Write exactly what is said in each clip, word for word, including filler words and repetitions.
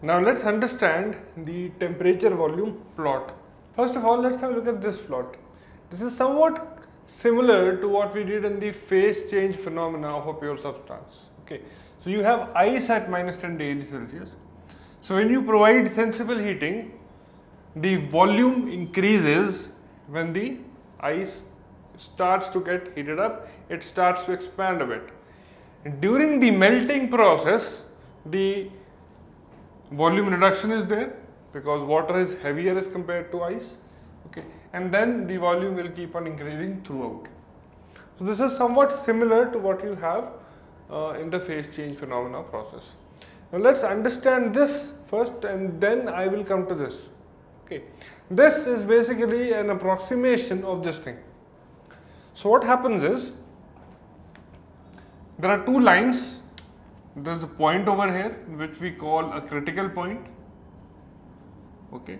Now let's understand the temperature volume plot. First of all, let's have a look at this plot. This is somewhat similar to what we did in the phase change phenomena of a pure substance. Okay, so you have ice at minus ten degrees Celsius. So when you provide sensible heating, the volume increases when the ice starts to get heated up, it starts to expand a bit. During the melting process, the volume reduction is there because water is heavier as compared to ice, okay, and then the volume will keep on increasing throughout. So this is somewhat similar to what you have uh, in the phase change phenomena process. Now let's understand this first and then I will come to this. Okay, this is basically an approximation of this thing. So what happens is, there are two lines. There's a point over here which we call a critical point. Okay,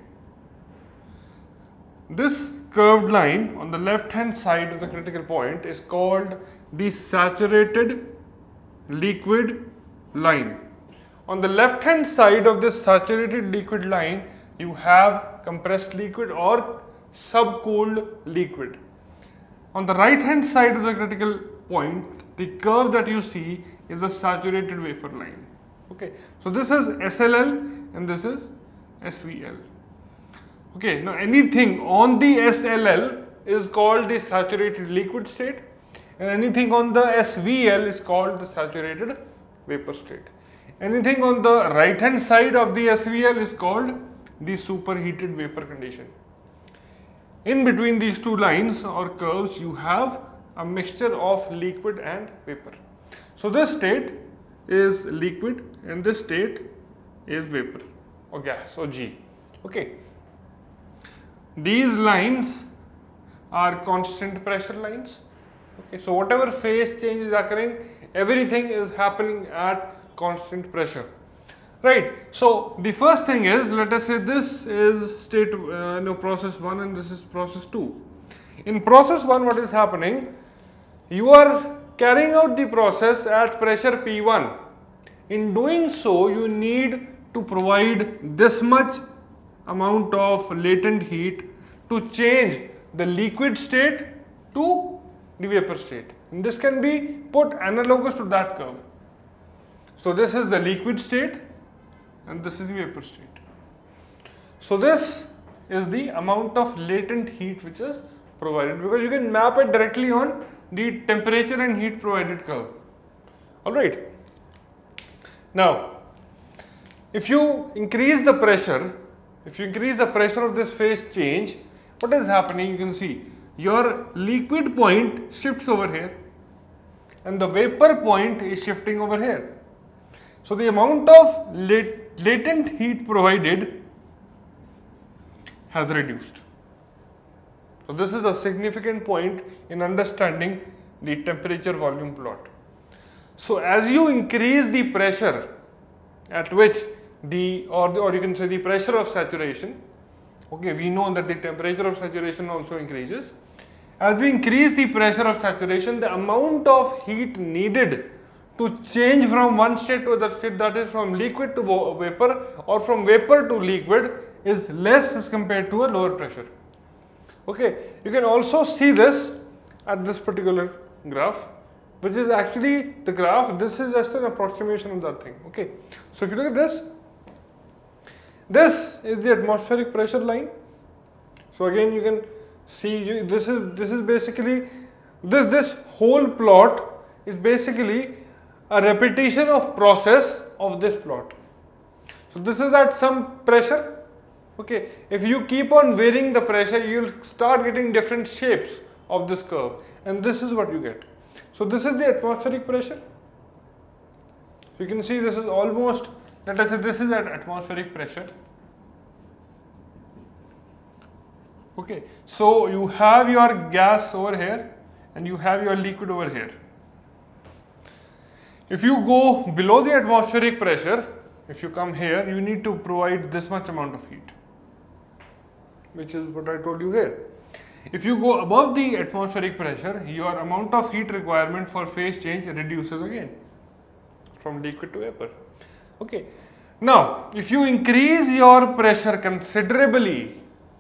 this curved line on the left hand side of the critical point is called the saturated liquid line. On the left hand side of this saturated liquid line, you have compressed liquid or subcooled liquid. On the right hand side of the critical point, the curve that you see is a saturated vapor line. Okay, so this is S L L and this is S V L. Okay, now anything on the S L L is called the saturated liquid state and anything on the S V L is called the saturated vapor state. Anything on the right hand side of the S V L is called the superheated vapor condition. In between these two lines or curves, you have a mixture of liquid and vapor. So this state is liquid and this state is vapor or gas or G. Okay, these lines are constant pressure lines. Okay, so whatever phase change is occurring, everything is happening at constant pressure. Right, so the first thing is, let us say this is state uh, no process one and this is process two. In process one, what is happening? You are carrying out the process at pressure P one. In doing so, you need to provide this much amount of latent heat to change the liquid state to the vapor state. And this can be put analogous to that curve. So this is the liquid state and this is the vapor state. So this is the amount of latent heat which is provided, because you can map it directly on the temperature and heat provided curve. Alright. Now, if you increase the pressure, if you increase the pressure of this phase change, what is happening? You can see your liquid point shifts over here and the vapor point is shifting over here. So the amount of lat latent heat provided has reduced. So this is a significant point in understanding the temperature volume plot. So as you increase the pressure at which the or, the, or you can say the pressure of saturation, okay, we know that the temperature of saturation also increases. As we increase the pressure of saturation, the amount of heat needed to change from one state to other state, that is from liquid to vapor or from vapor to liquid, is less as compared to a lower pressure. Okay, you can also see this at this particular graph, which is actually the graph. This is just an approximation of that thing. Okay, so if you look at this, this is the atmospheric pressure line. So again, you can see you, this is this is basically this this whole plot is basically a repetition of process of this plot. So this is at some pressure. Okay, if you keep on varying the pressure, you will start getting different shapes of this curve, and this is what you get. So this is the atmospheric pressure. You can see this is almost, let us say this is at atmospheric pressure. Okay, so you have your gas over here and you have your liquid over here. If you go below the atmospheric pressure, if you come here, you need to provide this much amount of heat, which is what I told you here. If you go above the atmospheric pressure, your amount of heat requirement for phase change reduces again from liquid to vapor. Okay. Now, if you increase your pressure considerably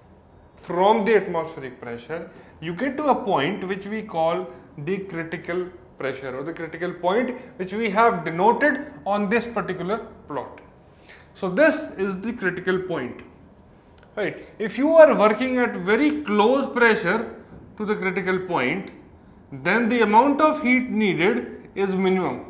from the atmospheric pressure, you get to a point which we call the critical pressure, or the critical point, which we have denoted on this particular plot. So this is the critical point, right? If you are working at very close pressure to the critical point, then the amount of heat needed is minimum,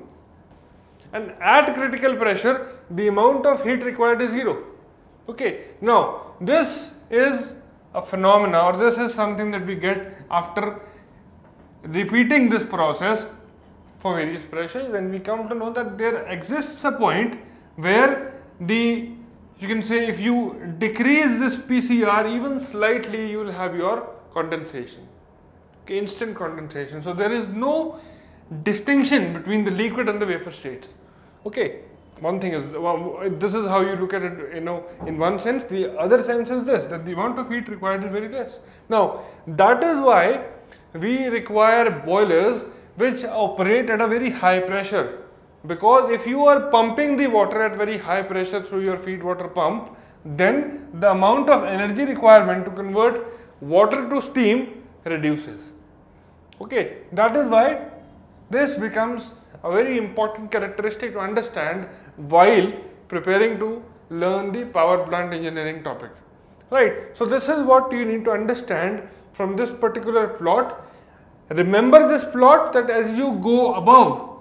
and at critical pressure the amount of heat required is zero. Okay, now this is a phenomena, or this is something that we get after repeating this process for various pressures, and we come to know that there exists a point where the, you can say, if you decrease this P C R even slightly, you will have your condensation, okay, instant condensation. So there is no distinction between the liquid and the vapor states. Okay, one thing is, well, this is how you look at it, you know, in one sense. The other sense is this, that the amount of heat required is very less. Now that is why we require boilers which operate at a very high pressure, because if you are pumping the water at very high pressure through your feed water pump, then the amount of energy requirement to convert water to steam reduces. Okay, that is why this becomes a very important characteristic to understand while preparing to learn the power plant engineering topic, right? So this is what you need to understand from this particular plot. Remember this plot, that as you go above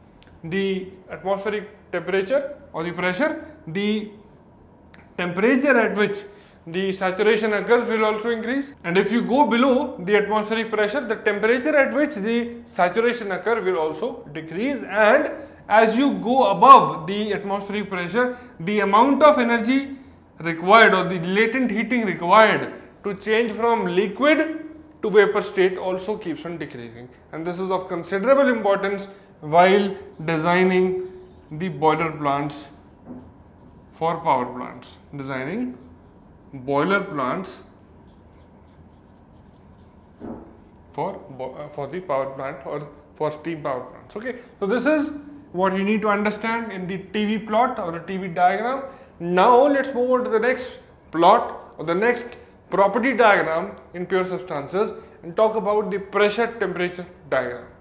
the atmospheric temperature or the pressure, the temperature at which the saturation occurs will also increase, and if you go below the atmospheric pressure, the temperature at which the saturation occurs will also decrease, and as you go above the atmospheric pressure, the amount of energy required, or the latent heating required to change from liquid to vapor state also keeps on decreasing, and this is of considerable importance while designing the boiler plants for power plants, designing boiler plants for for the power plant or for steam power plants. Okay, so this is what you need to understand in the T V plot or the T V diagram. Now let's move on to the next plot or the next property diagram in pure substances and talk about the pressure temperature diagram.